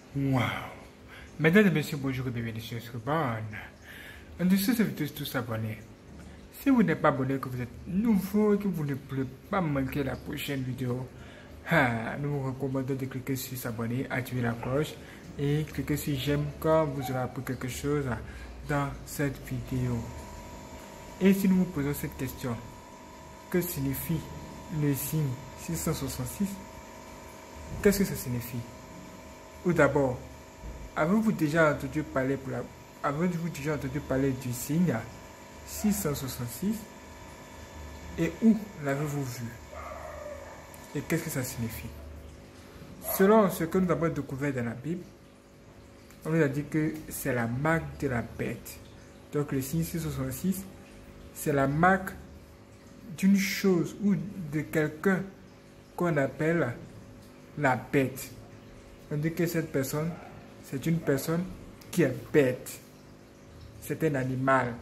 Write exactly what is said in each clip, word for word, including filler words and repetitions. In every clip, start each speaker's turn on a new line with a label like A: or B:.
A: Wow! Mesdames et messieurs, bonjour et bienvenue sur Scriban. En dessous, c'est tous tous abonnés. Si vous n'êtes pas abonné, que vous êtes nouveau et que vous ne voulez pas manquer la prochaine vidéo, ah, nous vous recommandons de cliquer sur s'abonner, activer la cloche et cliquer sur j'aime quand vous aurez appris quelque chose dans cette vidéo. Et si nous vous posons cette question, que signifie le signe six cent soixante-six? Qu'est-ce que ça signifie? Ou d'abord, avez-vous déjà entendu parler pour la... avez-vous déjà entendu parler du signe six cent soixante-six et où l'avez-vous vu? Et qu'est-ce que ça signifie? Selon ce que nous avons découvert dans la Bible, on nous a dit que c'est la marque de la bête. Donc le signe six cent soixante-six, c'est la marque d'une chose ou de quelqu'un qu'on appelle la bête. On dit que cette personne, c'est une personne qui est bête. C'est un animal.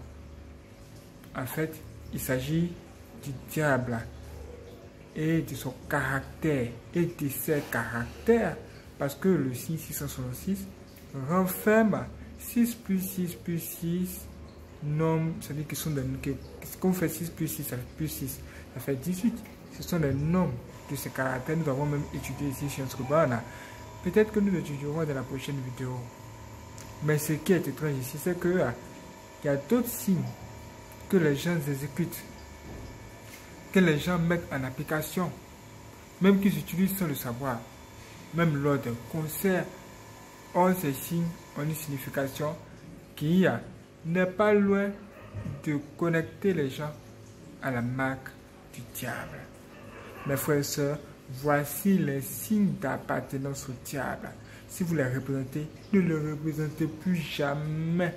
A: En fait, il s'agit du diable et de son caractère et de ses caractères. Parce que le signe six cent soixante-six renferme six plus six plus six nombres. C'est-à-dire que sont des nombres. Quand on fait six plus six, ça fait plus six. Ça fait dix-huit. Ce sont les nombres de ces caractères. Nous avons même étudié ici chez Scriban. Peut-être que nous étudierons dans la prochaine vidéo. Mais ce qui est étrange ici, c'est que il y a d'autres signes que les gens exécutent, que les gens mettent en application, même qu'ils utilisent sans le savoir. Même lors d'un concert, ont ces signes ont une signification qui n'est pas loin de connecter les gens à la marque du diable. Mes frères et sœurs, voici les signes d'appartenance au diable. Si vous les représentez, ne le représentez plus jamais.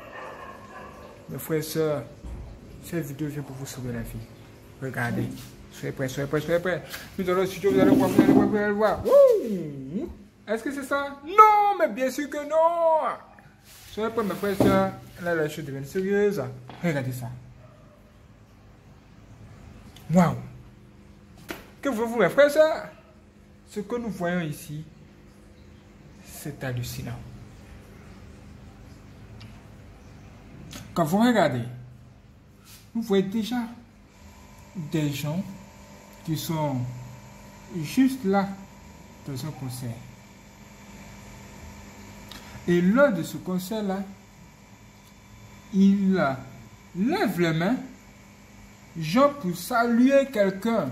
A: Mes frères et sœurs, cette vidéo vient pour vous sauver la vie. Regardez. Soyez prêts, soyez prêts, soyez prêts. Nous allons au studio, vous allez voir, vous allez voir, vous allez voir. Est-ce que c'est ça? Non, mais bien sûr que non. Soyez prêts, mes frères et sœurs. Là, la chose devient sérieuse. Regardez ça. Waouh! Que voyez-vous, mes frères et sœurs? Ce que nous voyons ici, c'est hallucinant. Quand vous regardez, vous voyez déjà des gens qui sont juste là dans un concert. Et lors de ce concert-là, ils lèvent les mains, genre pour saluer quelqu'un.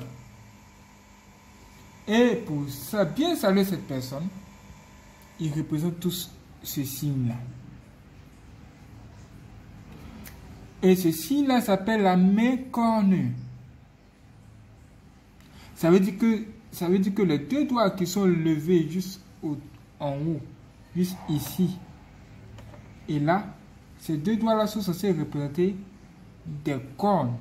A: Et pour bien saluer cette personne, ils représentent tous ce signe-là. Et ce signe-là s'appelle la main cornue. Ça veut dire que, ça veut dire que les deux doigts qui sont levés juste au, en haut, juste ici et là, ces deux doigts-là sont censés représenter des cornes.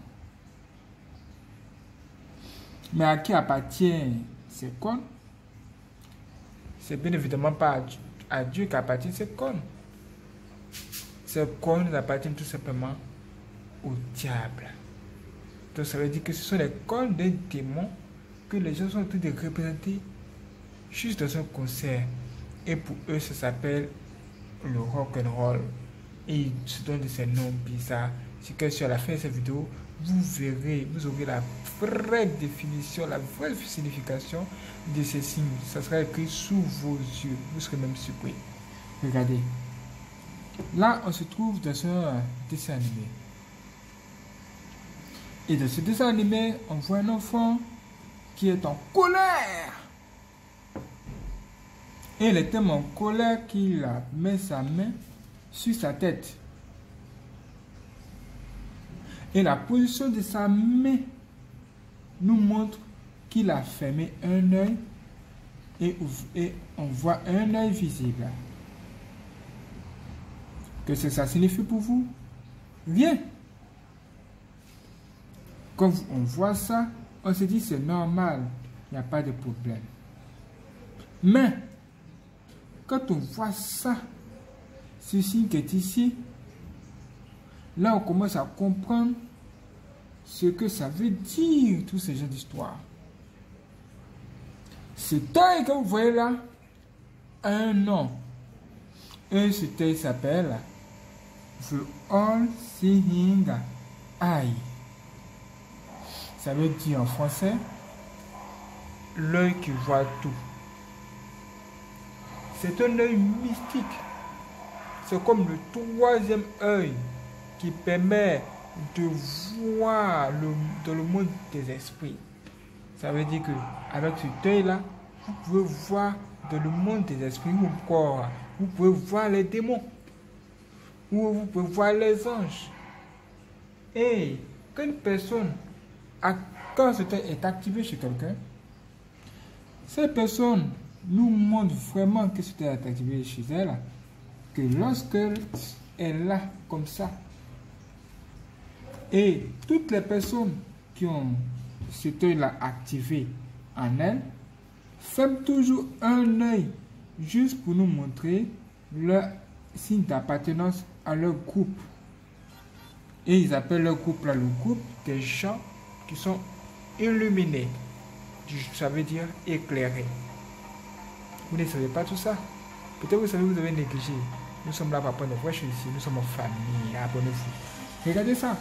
A: Mais à qui appartient ces cornes? C'est bien évidemment pas à Dieu qu'appartiennent ces cornes. Ces cornes appartiennent tout simplement au diable. Donc ça veut dire que ce sont les cornes d'un démon que les gens sont en train de représenter juste dans un concert. Et pour eux, ça s'appelle le rock and roll. Et ils se donnent de ces noms bizarres. C'est que sur la fin de cette vidéo, vous verrez, vous aurez la vraie définition, la vraie signification de ces signes. Ça sera écrit sous vos yeux. Vous serez même surpris. Regardez. Là, on se trouve dans un dessin animé. Et dans ce dessin animé, on voit un enfant qui est en colère. Et il est tellement en colère qu'il met sa main sur sa tête. Et la position de sa main nous montre qu'il a fermé un œil et, et on voit un œil visible. Qu'est-ce que ça signifie pour vous? Rien. Quand on voit ça, on se dit c'est normal, il n'y a pas de problème. Mais, quand on voit ça, ce signe qui est ici, là on commence à comprendre ce que ça veut dire, tous ces gens d'histoire. Cet œil que vous voyez là a un nom. Et ce texte s'appelle The All Seeing Eye. Ça veut dire en français l'œil qui voit tout. C'est un œil mystique. C'est comme le troisième œil qui permet de voir le, dans le monde des esprits. Ça veut dire que avec cet œil-là, vous pouvez voir dans le monde des esprits ou encore, vous pouvez voir les démons ou vous pouvez voir les anges. Et quand une personne, a, quand cet œil est activé chez quelqu'un, cette personne nous montre vraiment que cet œil est activé chez elle, que lorsqu'elle est là comme ça, et toutes les personnes qui ont cet œil-là activé en elles, ferment toujours un œil juste pour nous montrer leur signe d'appartenance à leur groupe. Et ils appellent leur groupe là le groupe des gens qui sont illuminés. Ça veut dire éclairés. Vous ne savez pas tout ça. Peut-être vous savez, vous avez négligé. Nous sommes là pour apprendre. Moi, je suis ici. Nous sommes en famille. Abonnez-vous. Regardez ça.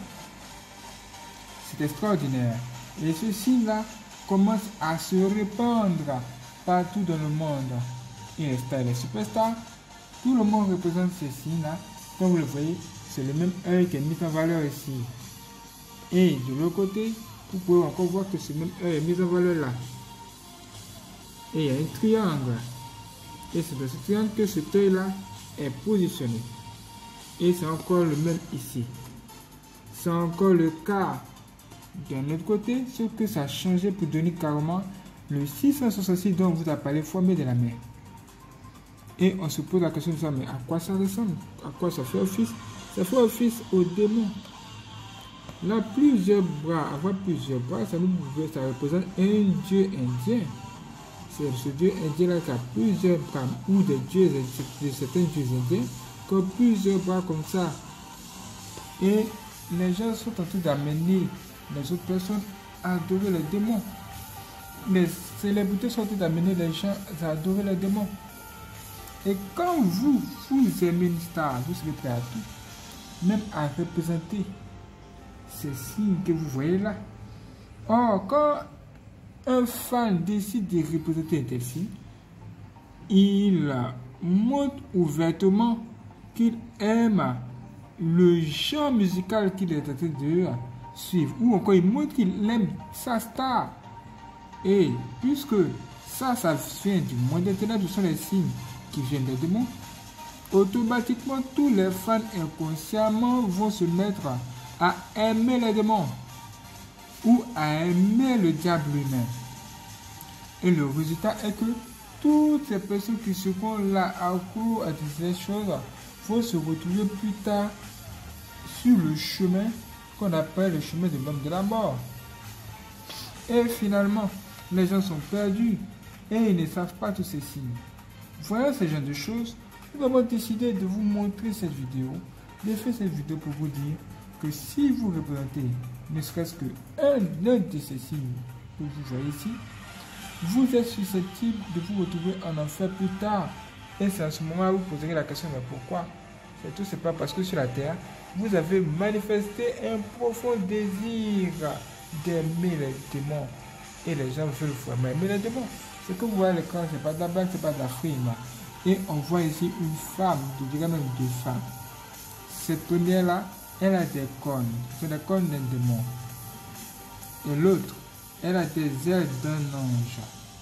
A: C'est extraordinaire. Et ce signe-là commence à se répandre partout dans le monde. Et les stars et les superstars, tout le monde représente ces signes-là. Comme vous le voyez, c'est le même œil qui est mis en valeur ici. Et de l'autre côté, vous pouvez encore voir que ce même œil est mis en valeur là. Et il y a un triangle. Et c'est dans ce triangle que cet œil-là est positionné. Et c'est encore le même ici. C'est encore le cas d'un autre côté, sauf que ça a changé pour donner carrément le six cent soixante-six dont on vous a parlé formé de la mer. Et on se pose la question de ça, mais à quoi ça ressemble? À quoi ça fait office? Ça fait office au démon. Là, plusieurs bras, avoir plusieurs bras, ça, nous, ça représente un dieu indien. C'est ce dieu indien-là qui a plusieurs bras, ou des dieux, de certains dieux indiens, qui ont plusieurs bras comme ça. Et les gens sont en train d'amener les autres personnes à adorer les démons. Les célébrités sont en train d'amener les gens à adorer les démons. Et quand vous, vous aimez une star, vous serez prêt à tout, même à représenter ces signes que vous voyez là. Or, quand un fan décide de représenter un tel signe, il montre ouvertement qu'il aime le genre musical qu'il est en train de suivre, ou encore il montre qu'il aime sa star. Et puisque ça, ça vient du monde internet, ce sont les signes qui viennent des démons, automatiquement tous les fans inconsciemment vont se mettre à aimer les démons ou à aimer le diable lui-même. Et le résultat est que toutes ces personnes qui seront là à court à ces choses vont se retrouver plus tard sur le chemin qu'on appelle le chemin de l'homme de la mort. Et finalement, les gens sont perdus et ils ne savent pas tous ces signes. Voyant ce genre de choses, nous avons décidé de vous montrer cette vidéo, de faire cette vidéo pour vous dire que si vous représentez ne serait-ce qu'un de ces signes que vous voyez ici, vous êtes susceptible de vous retrouver en enfer plus tard. Et c'est à ce moment où vous poserez la question, mais pourquoi? C'est tout, c'est pas parce que sur la terre, vous avez manifesté un profond désir d'aimer les démons. Et les gens veulent vraiment aimer les démons. Ce que vous voyez à l'écran, c'est pas de la blague, c'est pas de la frime. Et on voit ici une femme, je dirais même deux femmes. Cette première-là, elle a des cornes, c'est les cornes d'un démon. Et l'autre, elle a des ailes d'un ange.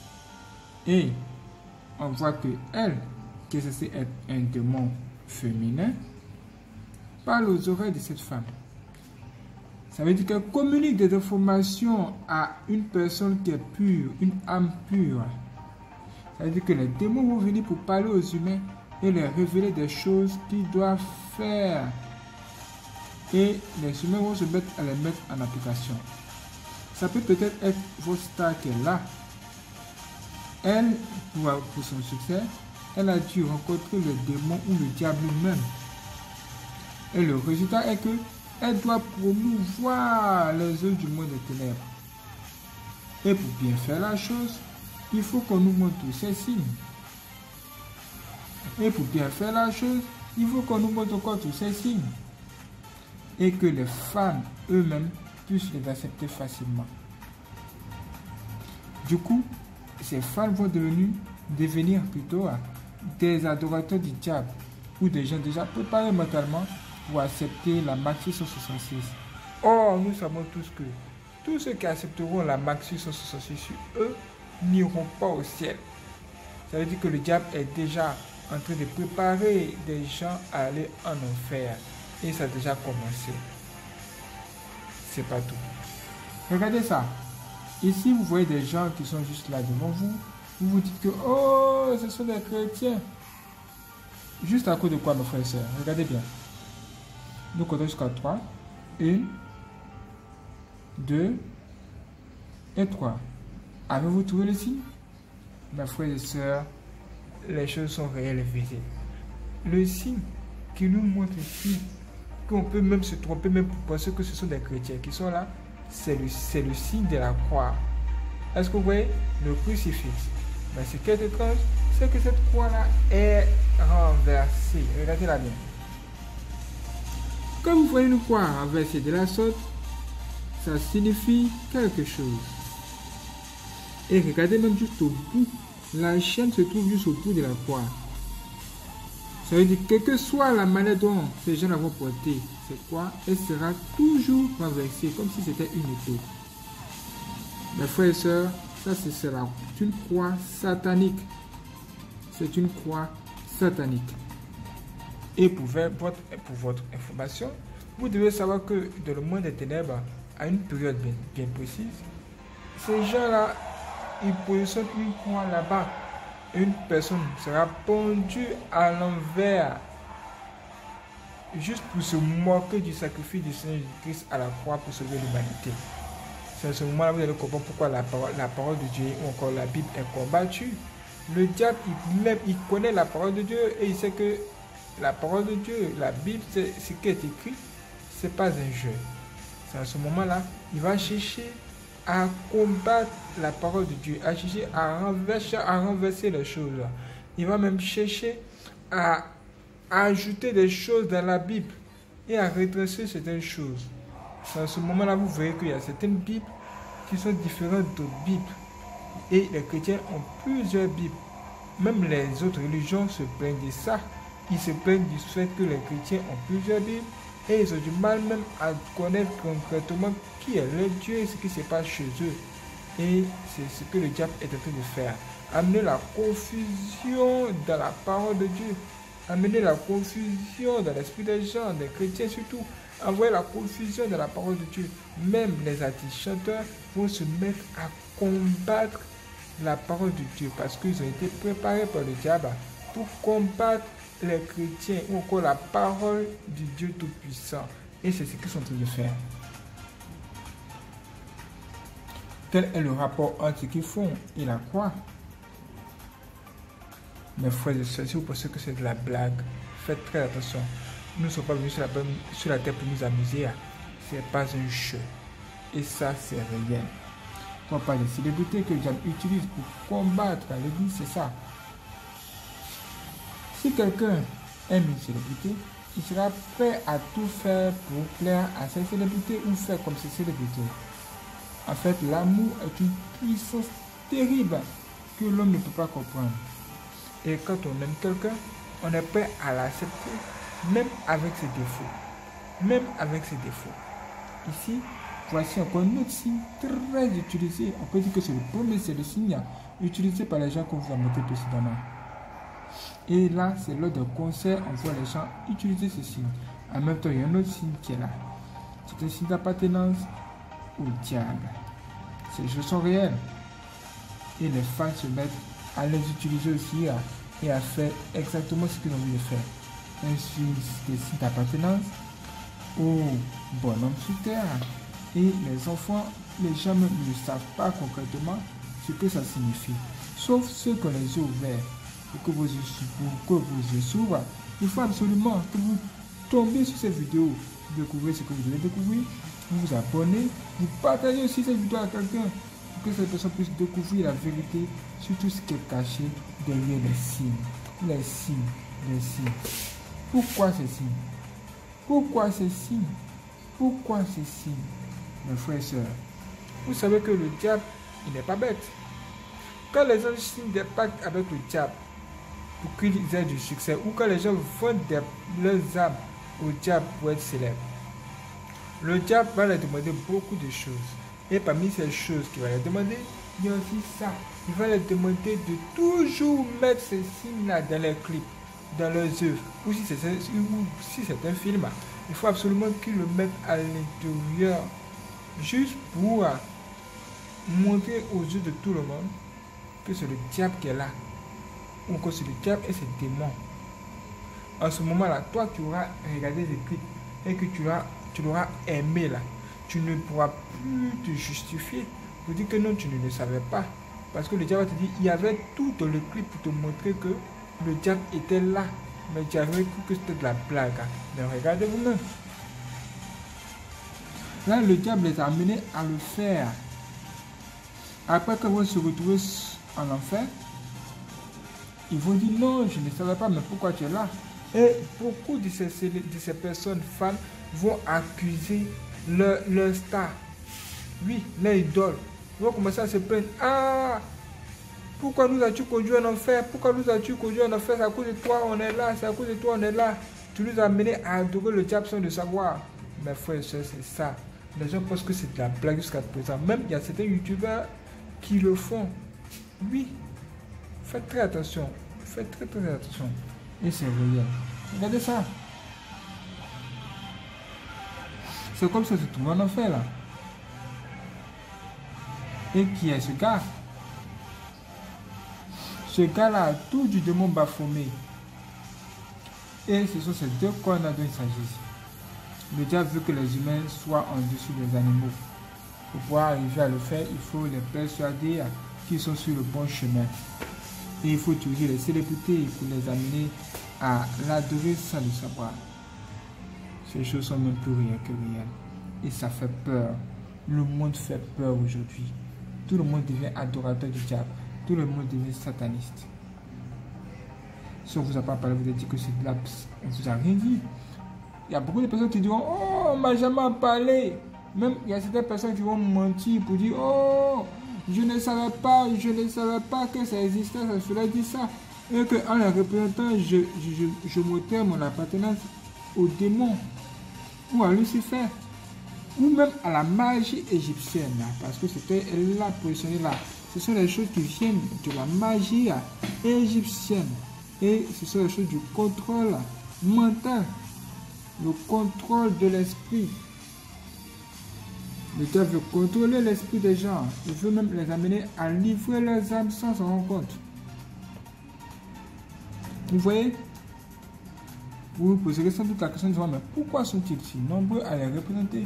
A: Et on voit que elle, qui est censée être un démon féminin, parle aux oreilles de cette femme. Ça veut dire qu'elle communique des informations à une personne qui est pure, une âme pure. Ça veut dire que les démons vont venir pour parler aux humains et leur révéler des choses qu'ils doivent faire. Et les humains vont se mettre à les mettre en application. Ça peut peut-être être votre star qui est là. Elle, pour, pour son succès, elle a dû rencontrer le démon ou le diable lui-même. Et le résultat est que elle doit promouvoir les œuvres du monde des ténèbres. Et pour bien faire la chose, il faut qu'on nous montre tous ces signes. Et pour bien faire la chose, il faut qu'on nous montre encore tous ces signes. Et que les fans eux-mêmes puissent les accepter facilement. Du coup, ces fans vont devenir, devenir plutôt des adorateurs du diable ou des gens déjà préparés mentalement pour accepter la Mac six cent soixante-six. Or, nous savons tous que tous ceux qui accepteront la Mac six cent soixante-six sur eux n'iront pas au ciel. Ça veut dire que le diable est déjà en train de préparer des gens à aller en enfer. Et ça a déjà commencé. C'est pas tout. Regardez ça. Ici, vous voyez des gens qui sont juste là devant vous. Vous vous dites que, oh, ce sont des chrétiens. Juste à cause de quoi, mes frères et sœurs? Regardez bien. Nous comptons jusqu'à trois. Une, deux et trois. Avez-vous trouvé le signe? Mes frères et sœurs, les choses sont réelles et visibles. Le signe qui nous montre ici, qu'on peut même se tromper, même pour penser que ce sont des chrétiens qui sont là, c'est le, c'est le signe de la croix. Est-ce que vous voyez le crucifix? Mais ce qui est étrange, c'est que cette croix-là est renversée. Regardez-la bien. Quand vous voyez une croix renversée de la sorte, ça signifie quelque chose. Et regardez même juste au bout. La chaîne se trouve juste au bout de la croix. Ça veut dire que quelle que soit la manière dont ces gens vont porter cette croix, elle sera toujours renversée, comme si c'était une épée. Mes frères et sœurs, ça c'est une croix satanique. C'est une croix satanique. Et pour votre, pour votre information, vous devez savoir que dans le monde des ténèbres, à une période bien, bien précise, ces gens-là, ils positionnent une croix là-bas. Une personne sera pendue à l'envers juste pour se moquer du sacrifice du Seigneur Jésus-Christ à la croix pour sauver l'humanité. C'est à ce moment-là que vous allez comprendre pourquoi la parole, la parole de Dieu ou encore la Bible est combattue. Le diable, il, même, il connaît la parole de Dieu et il sait que la parole de Dieu, la Bible, c'est ce qui est écrit, ce n'est pas un jeu. C'est à ce moment-là, il va chercher à combattre la parole de Dieu, à chercher à renverser, à renverser les choses. Il va même chercher à, à ajouter des choses dans la Bible et à retracer certaines choses. C'est à ce moment-là vous verrez qu'il y a certaines Bibles qui sont différentes d'autres Bibles. Et les chrétiens ont plusieurs Bibles. Même les autres religions se plaignent de ça. Ils se plaignent du fait que les chrétiens ont plusieurs Bibles. Et ils ont du mal même à connaître concrètement qui est le Dieu et ce qui se passe chez eux. Et c'est ce que le diable est en train de faire. Amener la confusion dans la parole de Dieu. Amener la confusion dans l'esprit des gens, des chrétiens surtout. Envoyer la confusion dans la parole de Dieu. Même les artistes chanteurs vont se mettre à combattre la parole de Dieu. Parce qu'ils ont été préparés par le diable pour combattre les chrétiens ou encore la parole du Dieu Tout-Puissant. Et c'est ce qu'ils sont en train de faire. Quel est le rapport entre ce qu'ils font et la croix? Mes frères et sœurs, si vous pensez que c'est de la blague, faites très attention. Nous ne sommes pas venus sur la, sur la terre pour nous amuser. Ce n'est pas un jeu. Et ça, c'est réel. On parle des célébrités que le diable utilise pour combattre l'église, c'est ça. Si quelqu'un aime une célébrité, il sera prêt à tout faire pour plaire à cette célébrité ou faire comme cette célébrité. En fait, l'amour est une puissance terrible que l'homme ne peut pas comprendre. Et quand on aime quelqu'un, on est prêt à l'accepter, même avec ses défauts. Même avec ses défauts. Ici, voici encore un autre signe très utilisé. On peut dire que c'est le premier, c'est le signe utilisé par les gens qu'on vous a montré précédemment. Et là, c'est lors d'un concert, on voit les gens utiliser ce signe. En même temps, il y a un autre signe qui est là. C'est un signe d'appartenance au diable. Ces choses sont réelles. Et les fans se mettent à les utiliser aussi là, et à faire exactement ce qu'ils ont envie de faire. Un signe de signe d'appartenance au bonhomme sur terre. Et les enfants, les gens même ne savent pas concrètement ce que ça signifie. Sauf ceux qui ont les yeux ouverts. Pour que vos yeux, pour que vos yeux s'ouvrent, il faut absolument que vous tombiez sur cette vidéo, découvrez ce que vous devez découvrir, vous vous abonnez, vous partagez aussi cette vidéo à quelqu'un pour que cette personne puisse découvrir la vérité sur tout ce qui est caché derrière les signes. les signes, les signes. Pourquoi ces signes? Pourquoi ces signes? Pourquoi ces signes? Mes frères et sœurs, vous savez que le diable, il n'est pas bête. Quand les gens signent des pactes avec le diable pour qu'ils aient du succès, ou quand les gens vendent des, leurs âmes au diable pour être célèbres, le diable va leur demander beaucoup de choses. Et parmi ces choses qu'il va leur demander, il y a aussi ça. Il va leur demander de toujours mettre ces signes-là dans leurs clips, dans leurs œuvres. Ou si c'est si c'est un film, il faut absolument qu'ils le mettent à l'intérieur. Juste pour montrer aux yeux de tout le monde que c'est le diable qui est là. Ou que c'est le diable et ses démons. En ce moment-là, toi qui auras regardé les clips et que tu l'auras tu l'auras aimé là, tu ne pourras plus te justifier pour dire que non, tu ne le savais pas. Parce que le diable va te dire, il y avait tout dans le clip pour te montrer que le diable était là. Mais tu avais cru que c'était de la blague. Mais regardez vous-même. Là, le diable les a amenés à le faire. Après qu'ils vont se retrouver en enfer, ils vont dire non, je ne savais pas, mais pourquoi tu es là? Et beaucoup de ces, de ces personnes, femmes, vont accuser leur, leur star. Oui, leur idole. Ils vont commencer à se plaindre. Ah, pourquoi nous as-tu conduit en enfer? Pourquoi nous as-tu conduit en enfer? C'est à cause de toi, on est là. C'est à cause de toi, on est là. Tu nous as amenés à adorer le diable sans le savoir. Mes frères et sœurs, c'est ça. Les gens pensent que c'est de la blague jusqu'à présent. Même il y a certains youtubeurs qui le font. Oui. Faites très attention. Faites très très attention. Et c'est réel. Regardez ça. C'est comme ça que se trouve en enfer là. Et qui est ce gars? Ce gars-là a tout du démon Baphomet. Et ce sont ces deux cornes dont il s'agit. Le diable veut que les humains soient en dessous des animaux. Pour pouvoir arriver à le faire, il faut les persuader qu'ils sont sur le bon chemin. Et il faut utiliser les célébrités pour les amener à l'adorer sans le savoir. Ces choses sont même plus réelles que réelles. Et ça fait peur. Le monde fait peur aujourd'hui. Tout le monde devient adorateur du diable. Tout le monde devient sataniste. Si on ne vous a pas parlé, vous avez dit que c'est de la... On ne vous a rien dit. Il y a beaucoup de personnes qui diront, oh, on ne m'a jamais parlé. Même il y a certaines personnes qui vont mentir pour dire, oh, je ne savais pas, je ne savais pas que ça existait, ça cela dit ça. Et qu'en la représentant, je, je, je, je montrais mon appartenance au démon ou à Lucifer. Ou même à la magie égyptienne, là, parce que c'était là, positionnée là. Ce sont les choses qui viennent de la magie là, égyptienne. Et ce sont les choses du contrôle mental, le contrôle de l'esprit. Le diable veut contrôler l'esprit des gens. Il veut même les amener à livrer leurs âmes sans s'en rendre compte. Vous voyez? Vous vous poserez sans doute la question de savoir, mais pourquoi sont-ils si nombreux à les représenter?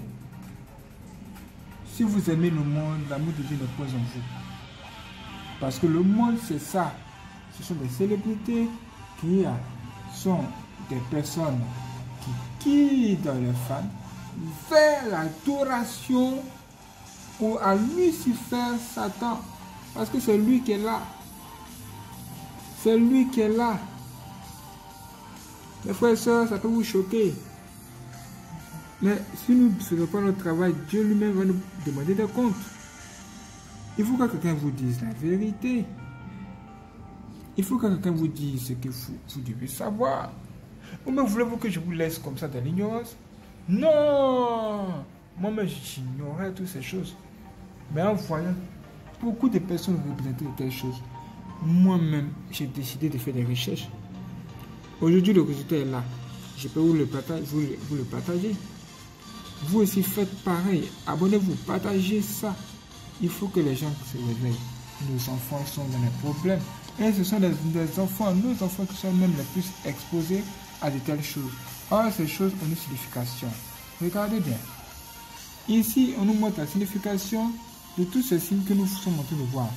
A: Si vous aimez le monde, l'amour de Dieu n'est pas en vous. Parce que le monde, c'est ça. Ce sont des célébrités qui sont des personnes qui guident les fans vers l'adoration ou à Lucifer, Satan. Parce que c'est lui qui est là. C'est lui qui est là. Mes frères et sœurs, ça peut vous choquer. Mais si nous ne faisons pas notre travail, Dieu lui-même va nous demander des comptes. Il faut que quelqu'un vous dise la vérité. Il faut que quelqu'un vous dise ce que vous, vous devez savoir. Ou même voulez-vous que je vous laisse comme ça dans l'ignorance? Non! Moi-même, j'ignorais toutes ces choses. Mais en voyant beaucoup de personnes représenter de telles choses, moi-même, j'ai décidé de faire des recherches. Aujourd'hui, le résultat est là. Je peux vous le partager. Vous, vous le partagez. Vous aussi faites pareil. Abonnez-vous, partagez ça. Il faut que les gens se réveillent. Nos enfants sont dans les problèmes. Et ce sont des, des enfants, nos enfants qui sont même les plus exposés à de telles choses. Or, ces choses ont une signification. Regardez bien. Ici, on nous montre la signification de tous ces signes que nous sommes en train de voir.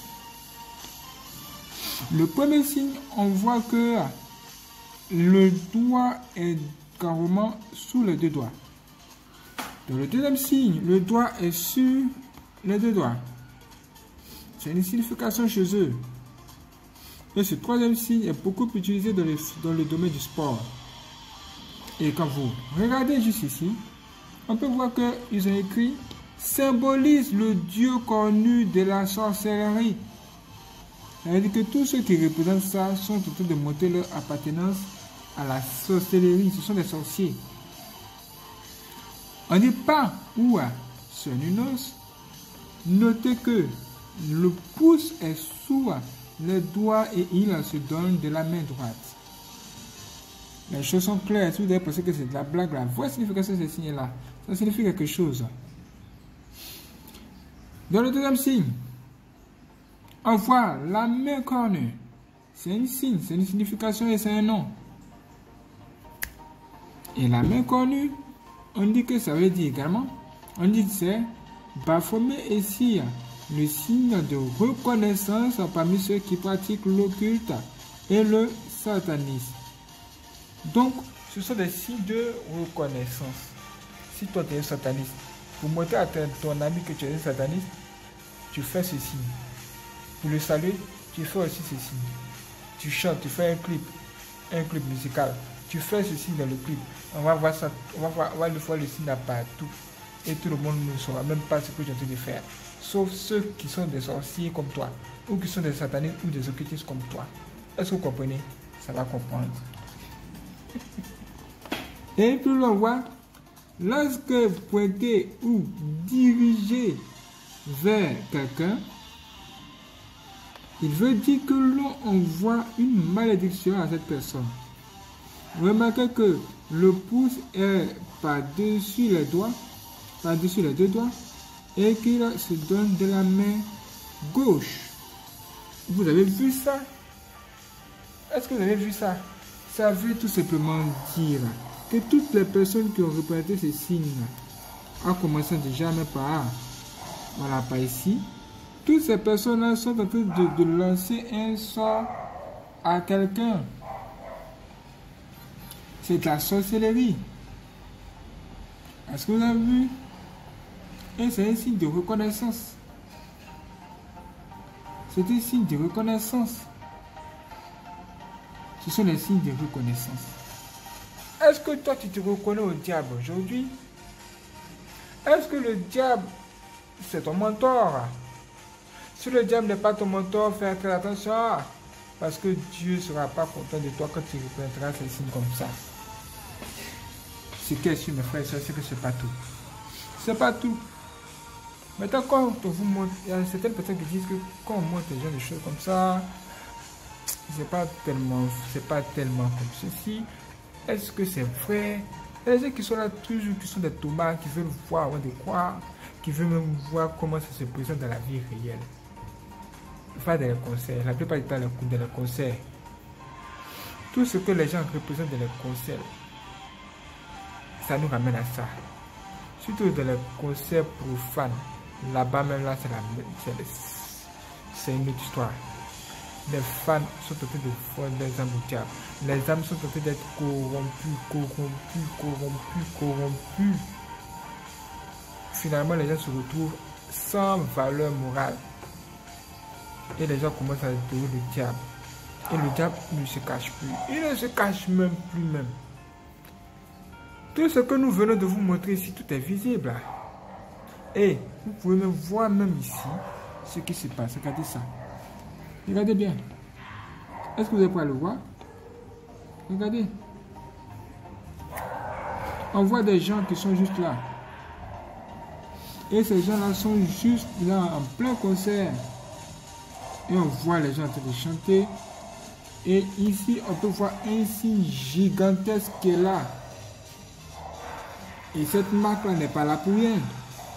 A: Le premier signe, on voit que le doigt est carrément sous les deux doigts. Dans le deuxième signe, le doigt est sur les deux doigts. C'est une signification chez eux.
B: Et ce troisième signe est beaucoup utilisé dans le, dans le domaine du sport. Et quand vous regardez juste ici, on peut voir qu'ils ont écrit « symbolise le dieu connu de la sorcellerie ». C'est-à-dire que tous ceux qui représentent ça sont en train de montrer leur appartenance à la sorcellerie. Ce sont des sorciers. On dit pas ou à Nunos. Notez que le pouce est sous les doigts et il se donne de la main droite. Les choses sont claires. Si vous avez pensé que c'est de la blague, la vraie signification de ce signe-là, ça signifie quelque chose. Dans le deuxième signe, on voit la main cornue. C'est un signe, c'est une signification et c'est un nom. Et la main cornue, on dit que ça veut dire également, on dit que c'est Baphomet et Sire, le signe de reconnaissance parmi ceux qui pratiquent l'occulte et le satanisme. Donc, ce sont des signes de reconnaissance. Si toi tu es sataniste, pour montrer à ton ami que tu es un sataniste, tu fais ce signe. Pour le saluer, tu fais aussi ce signe. Tu chantes, tu fais un clip, un clip musical. Tu fais ce signe dans le clip. On va voir ça, on va voir, on va le voir le signe partout. Et tout le monde ne saura même pas ce que tu es en train de faire. Sauf ceux qui sont des sorciers comme toi, ou qui sont des satanistes ou des occultistes comme toi. Est-ce que vous comprenez? Ça va comprendre. Et puis on voit, lorsque vous pointez ou dirigez vers quelqu'un, il veut dire que l'on envoie une malédiction à cette personne. Remarquez que le pouce est par-dessus les doigts, par-dessus les deux doigts, et qu'il se donne de la main gauche. Vous avez vu ça? Est-ce que vous avez vu ça? Ça veut tout simplement dire que toutes les personnes qui ont représenté ces signes, en commençant déjà même par, voilà, par ici, toutes ces personnes-là sont en train de, de lancer un sort à quelqu'un. C'est de la sorcellerie. Est-ce que vous avez vu? Et c'est un signe de reconnaissance. C'est un signe de reconnaissance. Ce sont les signes de reconnaissance. Est-ce que toi tu te reconnais au diable aujourd'hui? Est-ce que le diable c'est ton mentor? Si le diable n'est pas ton mentor, fais très attention. Parce que Dieu ne sera pas content de toi quand tu reprendras ces signes comme ça. Ce qui est sûr, mes frères et sœurs, c'est que ce n'est pas tout. Ce n'est pas tout. Maintenant, quand on vous montre, il y a certaines personnes qui disent que quand on montre des gens des choses comme ça, c'est pas tellement, c'est pas tellement comme ceci. Est-ce que c'est vrai? Il y a des gens qui sont là toujours, qui sont des tomates, qui veulent voir avant de croire, qui veulent même voir comment ça se présente dans la vie réelle. Faire des concerts, la plupart du temps, dans les concerts, tout ce que les gens représentent dans les concerts, ça nous ramène à ça. Surtout dans les concerts profanes, là-bas même là, c'est la c'est une autre histoire. Les fans sont en train de faire des âmes au diable. Les âmes sont en train d'être corrompues, corrompues, corrompues, corrompues. Finalement, les gens se retrouvent sans valeur morale. Et les gens commencent à adorer le diable. Et le diable ne se cache plus. Il ne se cache même plus même. Tout ce que nous venons de vous montrer ici, tout est visible. Et vous pouvez même voir même ici ce qui se passe. Regardez ça. Regardez bien. Est-ce que vous êtes prêts à le voir? Regardez. On voit des gens qui sont juste là. Et ces gens-là sont juste là en plein concert. Et on voit les gens en train de chanter. Et ici, on peut voir un signe gigantesque qui est là. Et cette marque-là n'est pas là pour rien.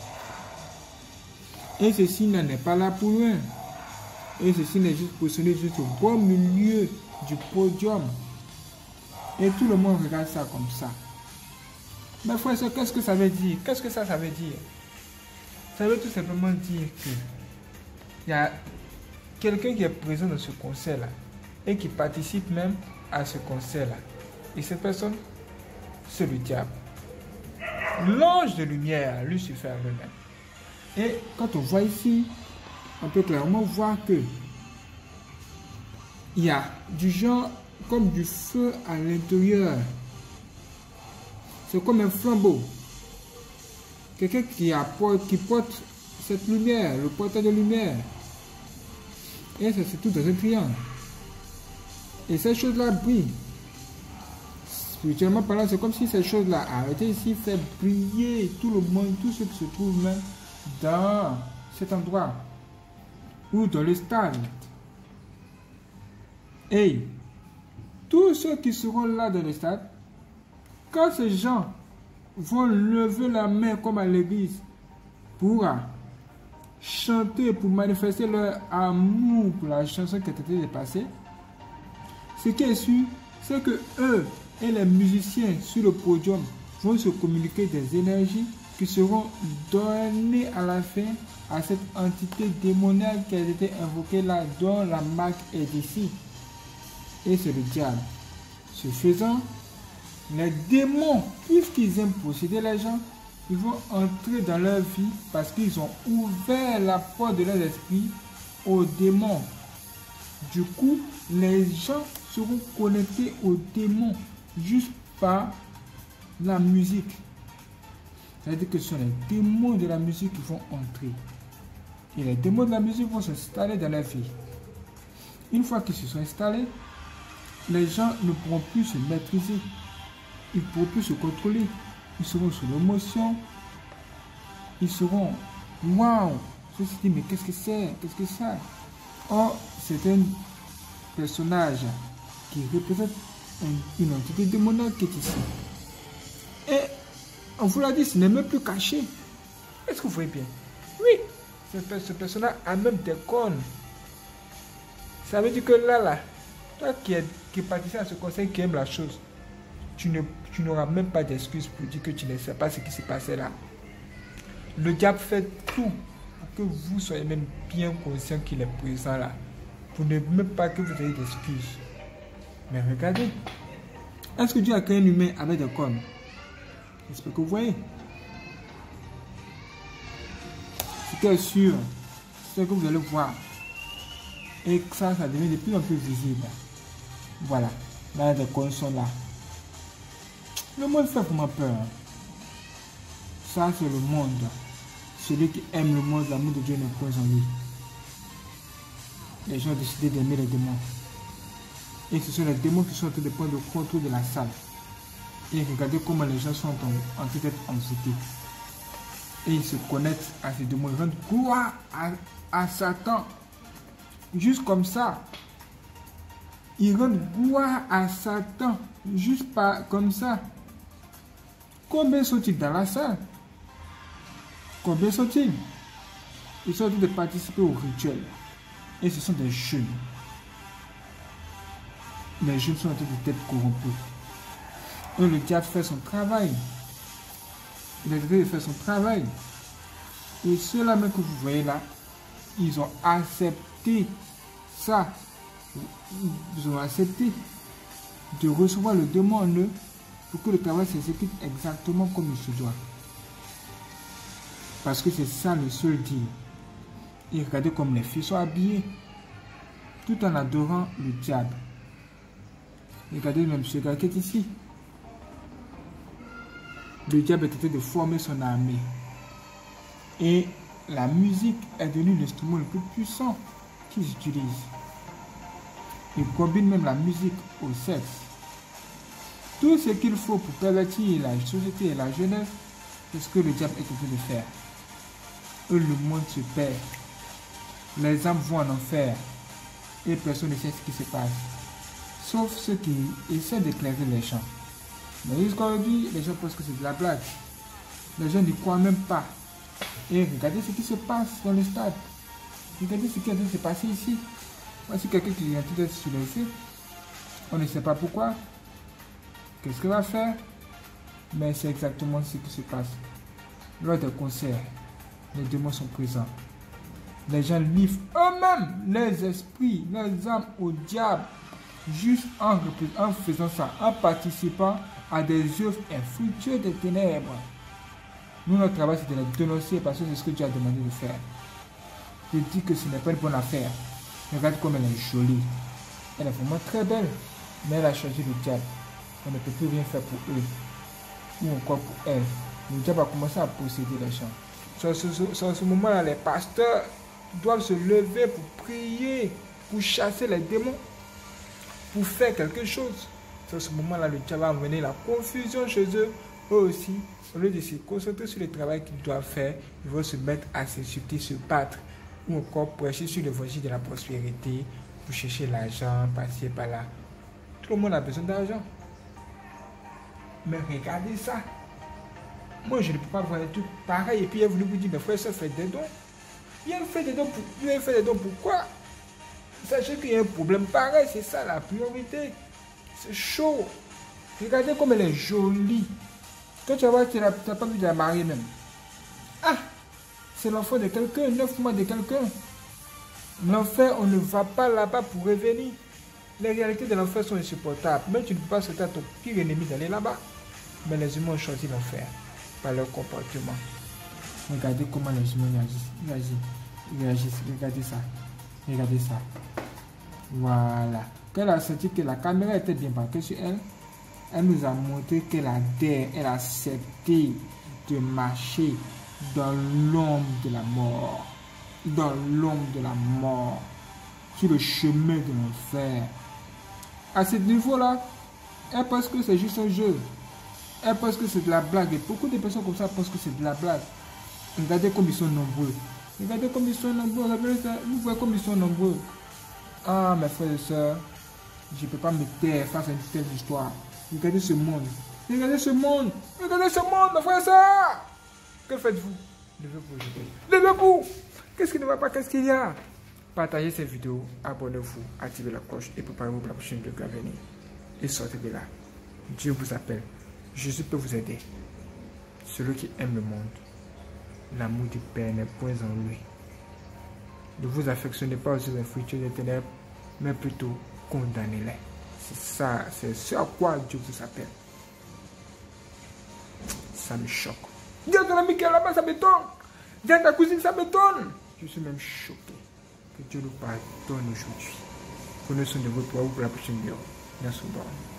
B: Et ce signe-là n'est pas là pour rien. Et ce signe est juste positionné juste au beau milieu du podium. Et tout le monde regarde ça comme ça. Mais frère, qu'est-ce que ça veut dire? Qu'est-ce que ça, ça veut dire? Ça veut tout simplement dire que il y a quelqu'un qui est présent dans ce concert-là et qui participe même à ce concert-là. Et cette personne, c'est le diable. L'ange de lumière, Lucifer lui-même. Et quand on voit ici, on peut clairement voir que il y a du genre comme du feu à l'intérieur. C'est comme un flambeau. Quelqu'un qui apporte, qui porte cette lumière, le porteur de lumière. Et ça c'est tout dans un triangle. Et ces choses-là brillent. Spirituellement parlant, c'est comme si ces choses-là arrêtaient ici, fait briller tout le monde, tout ce qui se trouve même dans cet endroit ou dans le stade. Et tous ceux qui seront là dans le stade, quand ces gens vont lever la main comme à l'église pour chanter, pour manifester leur amour pour la chanson qui a été dépassée, ce qui est sûr, c'est que eux et les musiciens sur le podium vont se communiquer des énergies qui seront données à la fin à cette entité démoniaque qui a été invoquée là, dont la marque est ici. Et c'est le diable. Ce faisant, les démons, puisqu'ils aiment posséder les gens, ils vont entrer dans leur vie parce qu'ils ont ouvert la porte de leur esprit aux démons. Du coup, les gens seront connectés aux démons juste par la musique. C'est-à-dire que ce sont les démons de la musique qui vont entrer. Et les démons de la musique vont s'installer dans leur vie. Une fois qu'ils se sont installés, les gens ne pourront plus se maîtriser. Ils ne pourront plus se contrôler. Ils seront sous l'émotion. Ils seront waouh! Je me suis dit, mais qu'est-ce que c'est? Qu'est-ce que c'est? Or, c'est un personnage qui représente une, une entité démoniaque qui est ici. Et on vous l'a dit, ce n'est même plus caché. Est-ce que vous voyez bien? Oui, ce, ce personnage a même des cornes. Ça veut dire que là, là, toi qui, es, qui participe à ce conseil, qui aime la chose, tu ne, tu n'auras même pas d'excuses pour dire que tu ne sais pas ce qui s'est passé là. Le diable fait tout pour que vous soyez même bien conscient qu'il est présent là. Pour ne même pas que vous ayez d'excuses. Mais regardez. Est-ce que Dieu a créé un humain avec des cornes? J'espère que vous voyez. Ce qui est sûr, c'est que vous allez voir. Et que ça, ça devient de plus en plus visible. Voilà. Là, les cornes sont là. Le monde fait vraiment peur. Ça, c'est le monde. Celui qui aime le monde, l'amour de Dieu n'est point en lui. Les gens ont décidé d'aimer les démons. Et ce sont les démons qui sont en train de prendre le contrôle de la salle. Et regardez comment les gens sont en, en train d'être envoûtés. Et ils se connectent à ces démons. Ils rendent gloire à, à Satan. Juste comme ça. Ils rendent gloire à Satan. Juste pas comme ça. Combien sont-ils dans la salle? Combien sont-ils? Ils sont en train de participer au rituel. Et ce sont des jeunes. Les jeunes sont en train de être corrompus. Et le diable fait son travail. Il est en train de faire son travail. Et ceux-là même que vous voyez là, ils ont accepté ça. Ils ont accepté de recevoir le démon en eux pour que le travail s'exécute exactement comme il se doit. Parce que c'est ça le seul deal. Et regardez comme les filles sont habillées, tout en adorant le diable. Et regardez même ce gars qui est ici. Le diable est en train de former son armée. Et la musique est devenue l'instrument le plus puissant qu'ils utilisent. Ils combinent même la musique au sexe. Tout ce qu'il faut pour pervertir la société et la jeunesse, c'est ce que le diable est en train de faire. Eux, le monde se perd. Les âmes vont en enfer. Et personne ne sait ce qui se passe. Sauf ceux qui essaient d'éclairer les gens. Mais jusqu'à aujourd'hui, les gens pensent que c'est de la blague. Les gens n'y croient même pas. Et regardez ce qui se passe dans le stade. Regardez ce qui est en train de se passer ici. Voici quelqu'un qui est en train d'être soulève. On ne sait pas pourquoi. Qu'est-ce qu'il va faire? Mais c'est exactement ce qui se passe. Lors des concerts, les démons sont présents. Les gens livrent eux-mêmes les esprits, les âmes au diable, juste en, en faisant ça, en participant à des œuvres infructueuses des ténèbres. Nous, notre travail, c'est de les dénoncer parce que c'est ce que Dieu a demandé de faire. Je dis que ce n'est pas une bonne affaire. Regarde comme elle est jolie. Elle est vraiment très belle. Mais elle a choisi le diable. On ne peut plus rien faire pour eux. Ou encore pour elle. Le diable a commencé à posséder les gens. Sur ce, sur ce moment-là, les pasteurs doivent se lever pour prier, pour chasser les démons, pour faire quelque chose. Sur ce moment-là, le diable va amener la confusion chez eux. Eux aussi, au lieu de se concentrer sur le travail qu'ils doivent faire, ils vont se mettre à s'insulter, se battre, ou encore prêcher sur l'évangile de la prospérité, pour chercher l'argent, passer par là. Tout le monde a besoin d'argent. Mais regardez ça. Moi, je ne peux pas voir un truc pareil. Et puis, il est venu vous dire, mes frères, ça fait des dons. Il a fait des dons pour, il a fait des dons pourquoi? Sachez qu'il y a un problème pareil. C'est ça la priorité. C'est chaud. Regardez comme elle est jolie. Toi, tu vas voir, tu n'as pas vu de la marier même. Ah, c'est l'enfant de quelqu'un, neuf mois de quelqu'un. L'enfer, on ne va pas là-bas pour revenir. Les réalités de l'enfer sont insupportables. Même tu ne peux pas souhaiter à ton pire ennemi d'aller là-bas. Mais les humains ont choisi l'enfer par leur comportement. Regardez comment les humains réagissent. Réagissent. Réagissent. Regardez ça. Regardez ça. Voilà. Quand elle a senti que la caméra était bien braquée sur elle, elle nous a montré qu'elle a adhère, elle a accepté de marcher dans l'ombre de la mort. Dans l'ombre de la mort. Sur le chemin de l'enfer. À ce niveau-là, elle pense que c'est juste un jeu. Elle pense que c'est de la blague. Et beaucoup de personnes comme ça pensent que c'est de la blague. Regardez comme ils sont nombreux. Regardez comme ils sont nombreux. Vous voyez comme ils sont nombreux. Ah, mes frères et sœurs, je ne peux pas me taire face à une telle histoire. Regardez ce monde. Regardez ce monde. Regardez ce monde, mes frères et sœurs. Que faites-vous? Levez-vous. Levez-vous. Qu'est-ce qui ne va pas? Qu'est-ce qu'il y a? Partagez cette vidéo, abonnez-vous, activez la cloche et préparez-vous pour la prochaine vidéo à venir. Et sortez de là. Dieu vous appelle. Jésus peut vous aider. Celui qui aime le monde, l'amour du Père n'est point en lui. Ne vous affectionnez pas aux infructueux des ténèbres, mais plutôt condamnez-les. C'est ça, c'est ce à quoi Dieu vous appelle. Ça me choque. Dis à ton ami qui est là-bas, ça m'étonne. Dis à ta cousine, ça m'étonne. Je suis même choqué. Que Dieu nous pardonne aujourd'hui. Prenez soin de vous pour la prochaine vidéo. Merci beaucoup.